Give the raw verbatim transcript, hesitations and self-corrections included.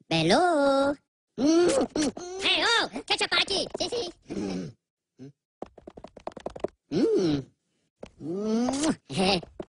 Belo! Hum, hum. Ei, ô! Ketchup para aqui! Sim, sim! Hum. Hum. Hum. É.